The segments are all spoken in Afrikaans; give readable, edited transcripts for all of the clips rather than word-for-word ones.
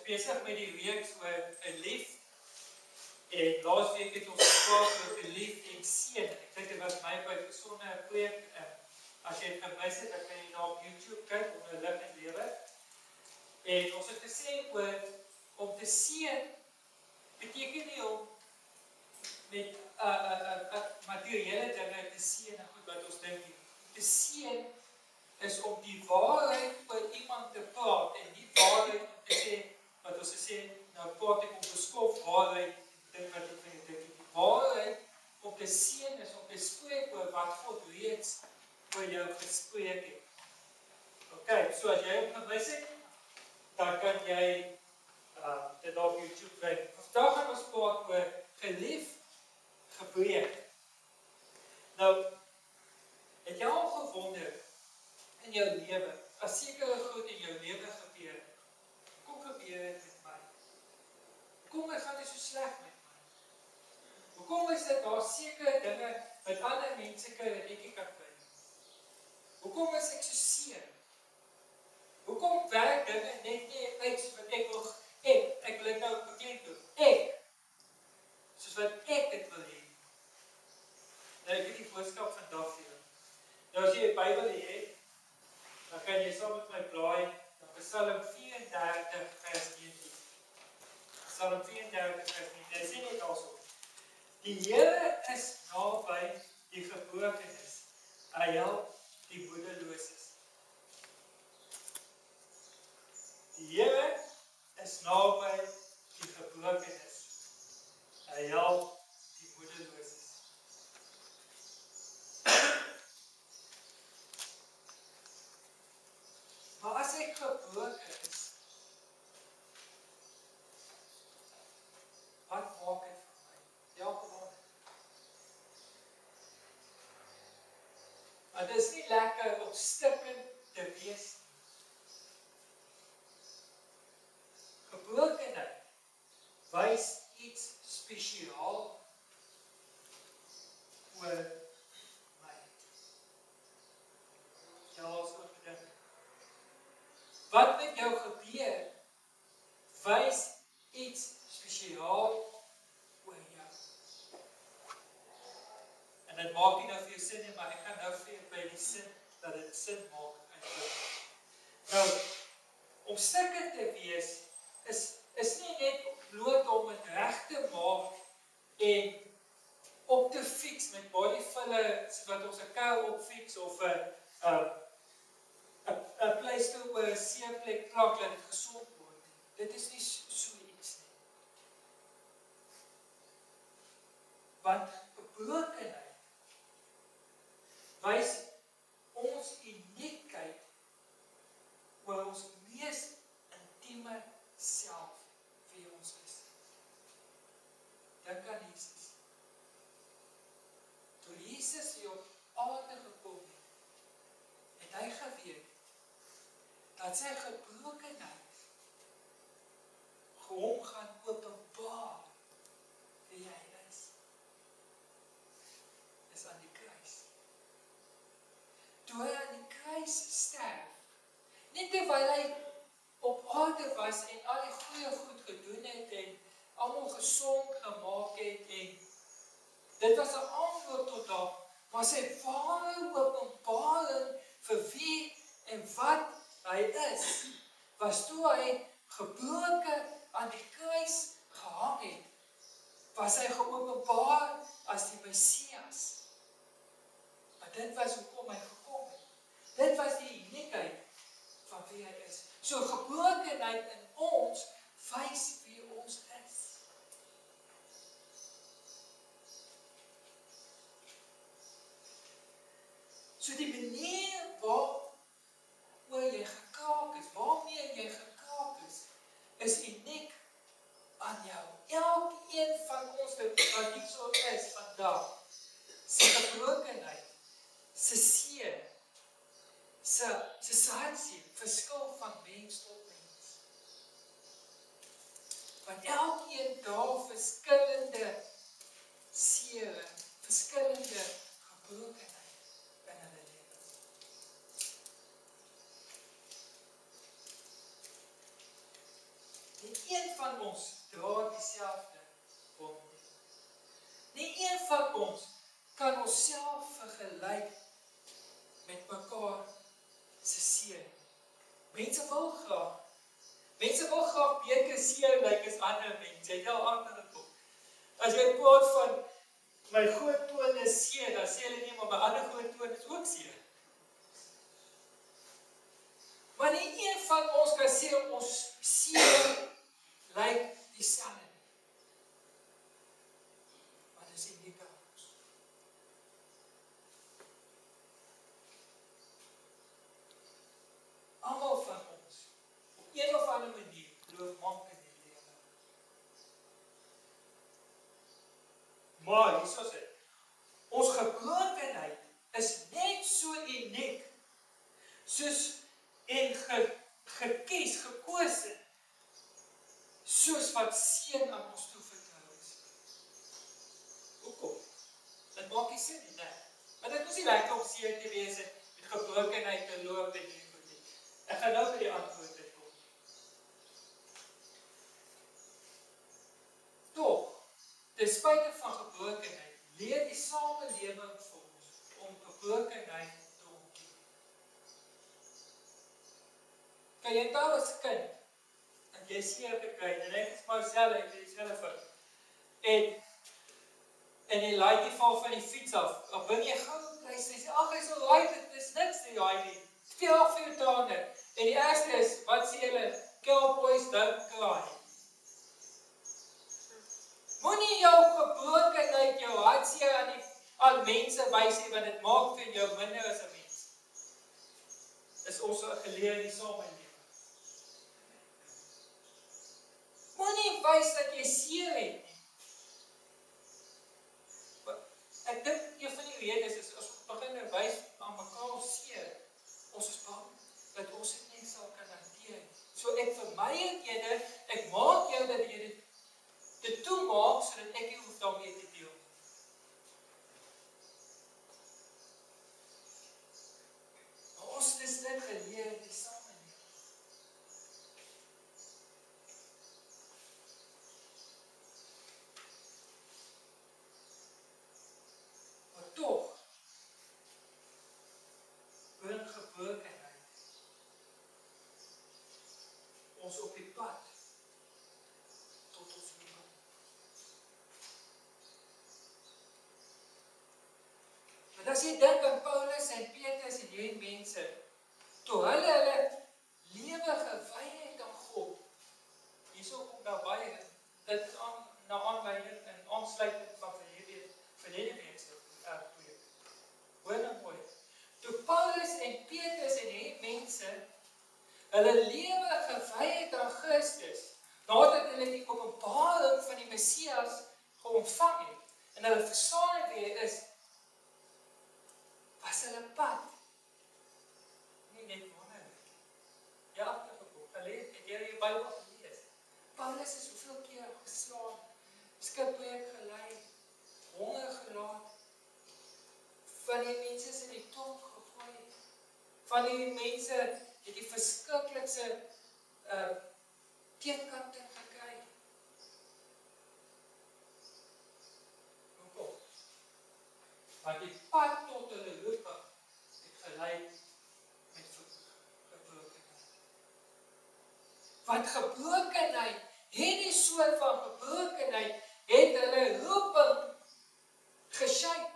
besig met die reeks oor geliefd. En laasweek het ons gepraat oor geliefd en seën. Ek dink dit was my baie besondere preek. As jy het gemis het, dan kan jy na op YouTube kyk onder Lig en Lewe. En ons het gesê oor om te seën beteken nie om met materiële dinge te seën en goed wat ons dink nie. Te seën is om die waarheid oor iemand te praat en die waarheid om te sê wat ons gesê nou praat ek om beskof waarheid ding wat ek van die dink. Die waarheid om te seën is om te spreek oor wat God reeds oor jou gespreek het. Ok, so as jy hom gemis het, dan kan jy dit op YouTube kyk. Vandag gaan ons praat oor geliefd, gebreek. Nou, het jy al gewonder in jou lewe, as sekere goed in jou lewe gebeur, hoekom gebeur dit met my? Hoekom gaan dit so sleg met my? Hoekom is dit daar sekere dinge wat ander mense kry wat ek nie kan kry? Hoekom is ek so seer? Hoekom werk dinge net nie uit soos wat ek wil, ek wil dit nou bekend doen, soos wat ek dit wil hê. Nou ek het die boodskap vandag vir jou. Nou as jy die Bybel het, dan kan jy saam met my blaai na Psalm 34 vers 19. Psalm 34 vers 19. Hy sê net also, die Here is naby die gebrokenes, hy help die moedeloses. Die Here is naby die gebrokenes, hy help die moedeloses. Maar as ek gebroken is, wat maak het van my? Ja, gewoon. Maar dit is nie lekker om stikkend te wees. Gebrokenheid wys iets spesiaal oor my. Ja, as oor gedink. Wat met jou gebeur, wys iets spesiaal oor jou. En dit maak nie nou vir jou sin nie, maar ek gaan nou vir jou by die sin, dat dit sin maak eintlik. Nou, om stikkend te wees, is nie net bloot om het reg te maak en op te fix met bodyfiller, wat ons 'n kou opfix of 'n pleister oor 'n seerplek plak dat dit gesond word. Dit is nie so iets nie. Want gebrokenheid wys ons uniekheid oor ons mees intieme self wie ons is. Dink aan Jesus. Toe Jesus hier op aarde gekom het hy geweet dat sy gebrokenheid hom gaan openbaar wie hy is. Is aan die kruis. Toe hy aan die kruis sterf, nie terwyl hy op aarde was en al die goeie goed gedoen het en almal gesond gemaak het en dit was 'n antwoord tot haar, maar sy ware openbaring vir wie en wat hy is, was toe hy gebroken aan die kruis gehang het, was hy geopenbaar as die Messias. Maar dit was hoekom hy gekom het. Dit was die uniekheid van wie hy is. So gebrokenheid in ons wys wie ons is. So die manier waaroor jy gekraak is, waarmee jy gekraak is uniek aan jou. Elkeen van ons wat nie so is vandag, sy gebrokenheid, sy seer, sy hartseer, verskil van mens tot mens. Want elkeen daar verskillende seere, verskillende gebrokenheid in hulle lewe. Die een van ons dra dieselfde wond nie. Nie een van ons kan onsself vergelyk met mekaar se seer. Mense wil graag beter seer lyk as ander mense. Jy het al agtergekom. As jy praat van my groot toon is seer, dan sê hulle nie, maar my ander groot toon is ook seer. Maar nie een van ons kan sê ons seer lyk dieselfde. Maar dis nie by ons. Almal van ons, op een of ander manier, geloof maak in die lewe. Maar, hier is dit. Ons gebrokenheid is net so uniek, soos en gekose, soos wat seën aan ons toe vertrou is. Hoekom? Dit maak nie sin nie, né? Maar dit is nie lekker om seën te wees en met gebrokenheid te loop en nie goed nie. Ek gaan nou by die antwoord kom. Toch, ten spyte van gebrokenheid, leer die samelewing vir ons om gebrokenheid te ontken. Kan jy onthou as kind, dat jy seer gekry en ek is maar self, ek het dieselfde fout. En jy laai die val van die fiets af, dan bring jy gou kry, en jy sê, ag, hy is alright, dit is niks nie, hy nie. Speel af vir jou trane. En die eerste is, wat sê julle? Cowboys don't cry. Moenie jou gebrokenheid, jou hartseer aan mense wys nie, want dit maak vir jou minder as 'n mens. Dis ons geleer in die samelewing. Moenie wys dat jy seer het nie. Ek dink een van die redes is, as ons begin wys aan mekaar seer, ons is bang dat ons dit net sal kan hanteer. So ek vermy dit eerder, ek maak jou dat jy dit toemaak, sodat ek nie hoef daarmee te deel. Maar ons is dit geleer in die samelewing. Maar toch, bring gebrokenheid ons op die pad tot ons nuwe. Want as jy dink aan Paulus en Petrus en hierdie mense, toe hulle lewe gewy het aan God, hierso kom daar baie, dit is na aanleiding en aansluiting van verlede week se preek. Hoor nou mooi. Toe Paulus en Petrus en hierdie mense hulle lewe gewy het aan Christus, nadat hulle die openbaring van die Messias geontvang het, en hulle verstaan het wie hy is, was hulle pad nie net wonderlik. Ja, agtergekom, het jy die Bybel gelees? Paulus is soveel keer geslaan, skipbreuk gelei, honger gelaat, van die mense in die tronk gegooi, van die mense het die verskriklikste teekanting gekry. Hoekom? Want die pad tot hulle roeping het gelei met gebrokenheid. Want gebrokenheid, hierdie soort van gebrokenheid, het hulle roeping geshape.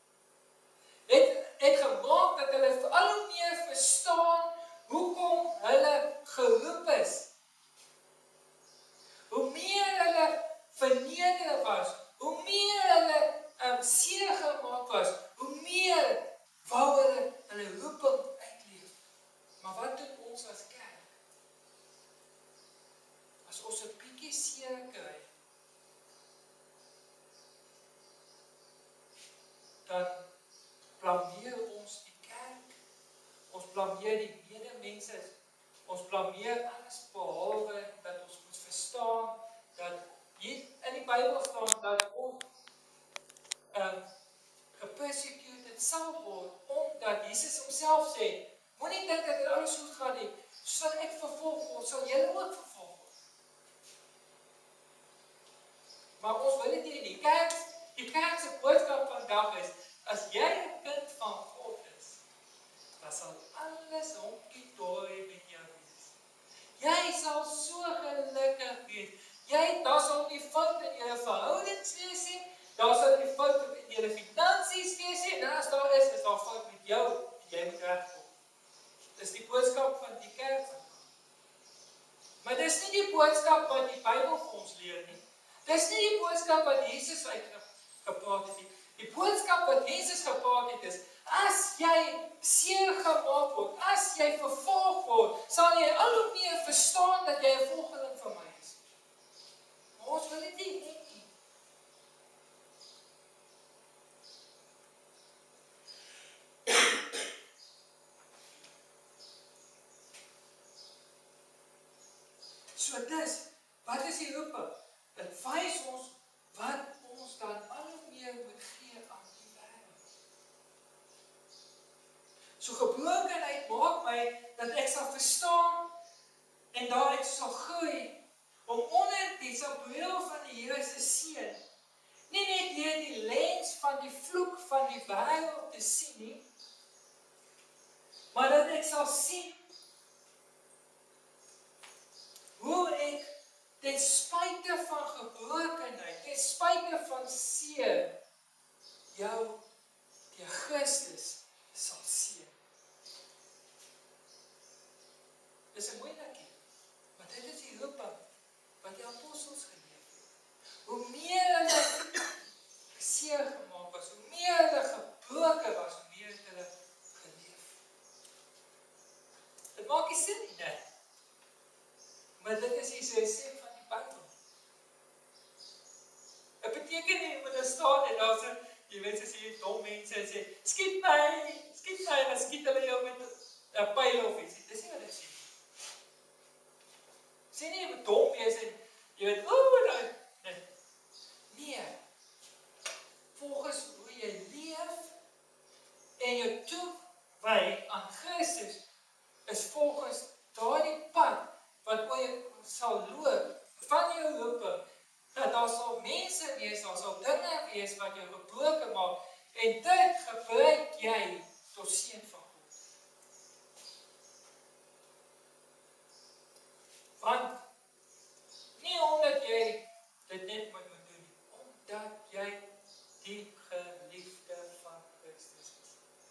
Het gemaak dat hulle al hoe meer verstaan hoekom hulle geroep is. Hoe meer hulle verneder was, hoe meer hulle seer gemaak was, hoe meer wou hulle roeping uitleef. Maar wat doen ons as kerk? As ons 'n bietjie seer kry, dan blameer ons die kerk, ons blameer die medemense, ons blameer alles behalwe dat ons moet verstaan dat hier in die Bybel staan dat ons gepersecuted sal word, omdat Jesus homself sê, moenie dink dat dit alles goed gaan nie, soos ek vervolg word, sal julle ook vervolg word. Maar ons wil dit nie. Die kerk se boodskap vandag is, as jy 'n kind van God is, dan sal alles honkie-dorie met jou wees. Jy sal so gelukkig wees. Daar sal nie fout in jou verhoudings wees nie, daar sal nie fout in jou finansies wees nie, en as daar is daar fout met jou, en jy moet regkom. Dis die boodskap van die kerk. Maar dis nie die boodskap wat die Bybel vir ons leer nie. Dis nie die boodskap wat Jesus uitgepraat het nie. Die boodskap wat Jesus gepraat het is, as jy seer gemaak word, as jy vervolg word, sal jy al hoe meer verstaan dat jy 'n volgeling van my is. Maar ons wil dit nie hê nie. So dis, wat is die roeping? Dit wys ons wat ons dan al hoe meer moet gee aan die wêreld. So gebrokenheid maak my dat ek sal verstaan en daaruit sal groei om onder die bril van die Here se seën nie net deur die lens van die vloek van die wêreld te sien nie, maar dat ek sal sien hoe ek ten spyte van gebrokenheid, ten spyte van seer, jou deur Christus sal seën. Dis 'n moeilikie, maar dit is die roeping wat die apostels geleef het. Hoe meer hulle seer gemaak was, hoe meer hulle gebroken was, hoe meer hulle geleef. Dit maak nie sin nie, nee. Maar dit is die resep van die Bybel. Dit beteken nie, jy moet daar staan en daar sê, jy weet as jy dom mense en sê, skiet my, en dan skiet hulle jou met 'n pyl of iets. Dis nie wat ek sê. Sê nie, jy moet dom wees en jy weet, nee. Volgens hoe jy leef en jou toewy aan Christus is volgens daardie pad wat jy sal loop van jou roeping, dat daar sal mense wees, daar sal dinge wees wat jou gebroken maak, en dit gebruik jy tot seën van God. Want, nie omdat jy dit net moet doen, omdat jy die geliefde van Christus is.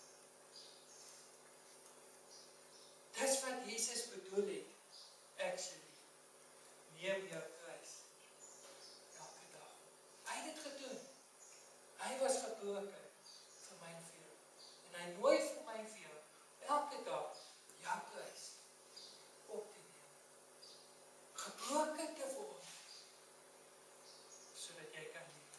Dis wat Jesus bedoel het, actually. Neem jou kruis elke dag. Hy het dit gedoen. Hy was gebroken vir my en vir jou. En hy nooi vir my en vir jou elke dag jou kruis op te neem. Gebroken te word, sodat jy kan leef.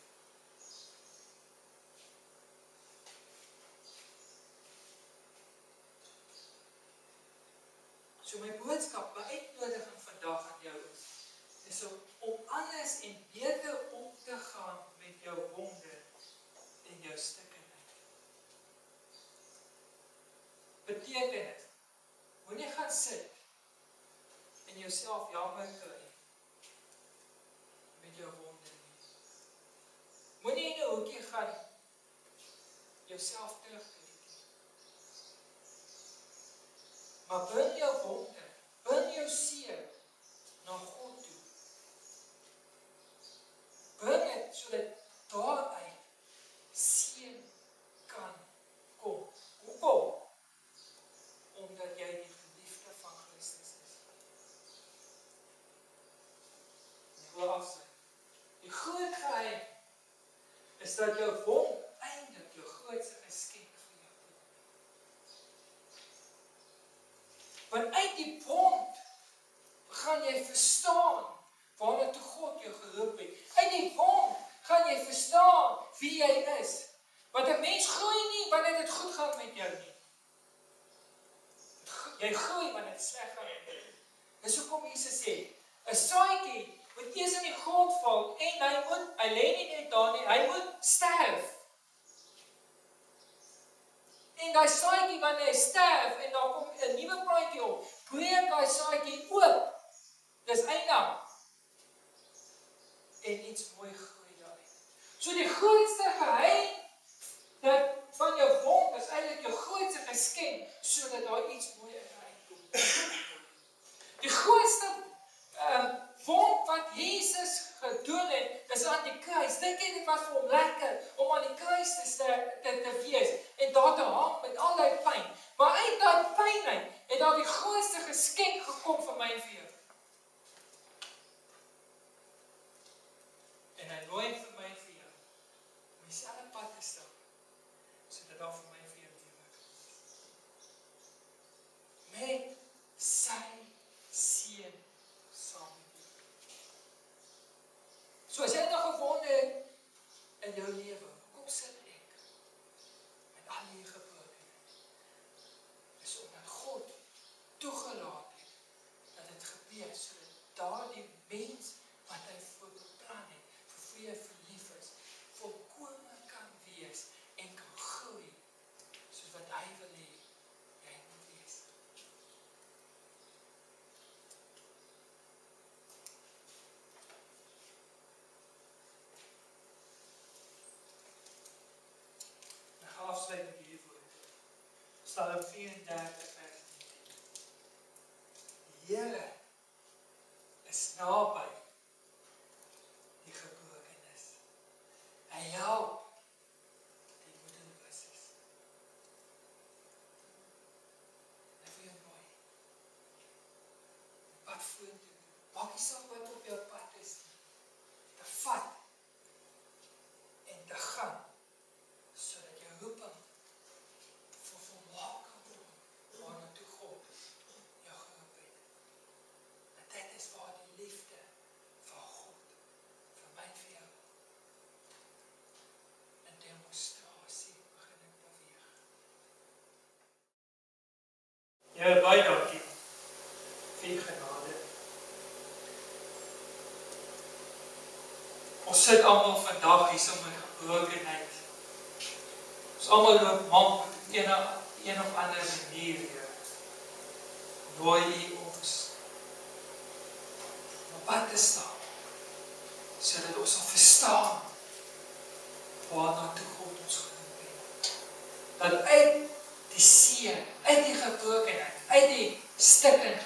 So my boodskap, my uitnodiging vandag aan jou is om anders en beter om te gaan met jou wonde en jou stikkenheid. Beteken dit, moenie gaan sit en jouself jammer kry met jou wonde nie. Moenie in 'n hoekie gaan jouself terugtrek nie. Maar bring jou wonde, bring jou seer na God toe. Bring dit sodat daaruit seën kan kom. Hoekom? Omdat jy die geliefde van Christus is. Die groot geheim is dat jou wond eintlik jou grootste geskenk vir jou is. Want uit die wond gaan jy verstaan waarna toe God jou geroep het. Uit die wond gaan jy verstaan wie jy is. Want 'n mens groei nie wanneer dit goed gaan met jou nie. Jy groei wanneer dit sleg gaan met jou. Dis hoekom Jesus sê, 'n saadjie moet eers in die grond val en hy lê nie net daar nie, hy moet sterf. En daai saadjie wanneer hy sterf en daar kom 'n nuwe plantjie op, breek daai saadjie oop. Dis einde. En iets mooi groei So die grootste geheim dat van jou wond is eintlik jou grootste geskenk, sodat daar iets mooi uitkom. Die grootste wond wat Jesus gedoen het, is aan die kruis. Dink jy dit was vir hom lekker om aan die kruis te wees en daar te hang met al die pyn. Maar uit daai pyn uit het daar die grootste geskenk gekom vir my en vir jou. En hy nooi vir my en vir jou om dieselfde pad te stap, sodat daar vir my en vir jou lewe kan wees. Met sy seun saam met jou. So as jy nog gewonde het in jou lewe, kom sit ek met al die gebrokenheid. Dis omdat God toegelaat het dat dit gebeur, sodat daardie mens wat hy voor beplan het, vir wie hy verlief is, volkome kan wees en kan groei, soos wat hy wil hê jy moet wees. Ek gaan afsluit met hierdie woorde. Psalm 34 vers 19. Die Here is naby die gebrokenes. Hy help die moedeloses. Ek wil jou nooi. Pad vorentoe. Maak nie saak wat op jou pad is, te vat en te gaan, sodat jou roeping vir volmaak kan word, waarna toe God jou geroep het. En dit is waar die liefde van God vir my en vir jou in demonstrasie begin het beweeg. Here, baie dankie vir u genade. Ons sit almal vandag hier so met gebrokenheid. Ons almal loop mank op een of ander manier, Here. Nooi u ons op pad te staan, sodat ons sal verstaan waarna toe God ons geroep het. Dat uit die seer, uit die gebrokenheid, uit die stikkingheid,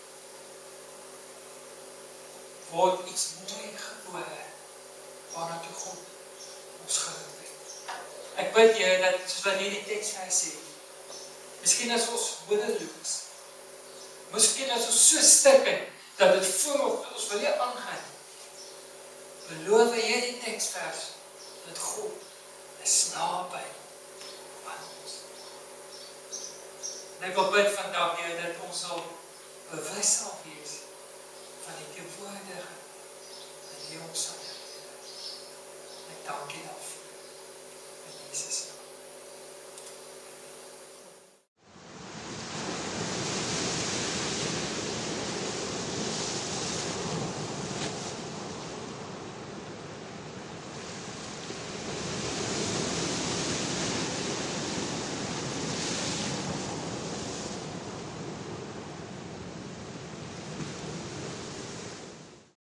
word iets mooi gebore, waarna toe God ons geroep het. Ek bid, Here, dat soos wat hierdie teksvers sê, miskien as ons moedeloos, miskien as ons so stikkend, dat het voel of dat ons wil nie aangaan. Beloof hierdie teksvers, dat God is naby aan ons. En ek wil bid vandag, Here, dat ons sal bewus sal wees van die teenwoordige in die omstandighede. Ek dank U daarvoor.